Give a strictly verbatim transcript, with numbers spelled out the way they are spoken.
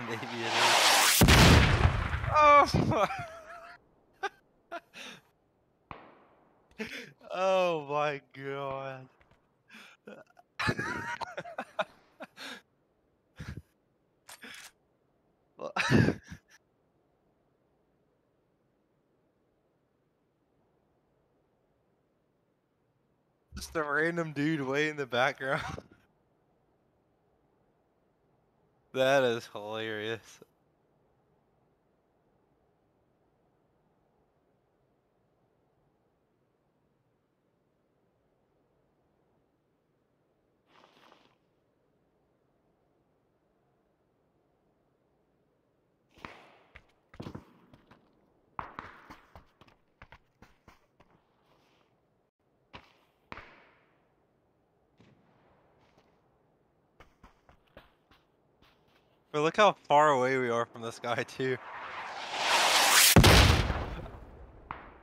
Maybe it is. Oh my. Oh my god. Well, just a random dude way in the background. That is hilarious. But look how far away we are from this guy too.